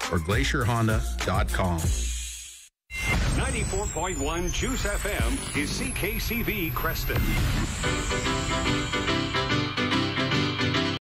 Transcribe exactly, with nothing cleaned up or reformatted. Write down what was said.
or glacier honda dot com. ninety-four point one Juice F M is C K C V Creston.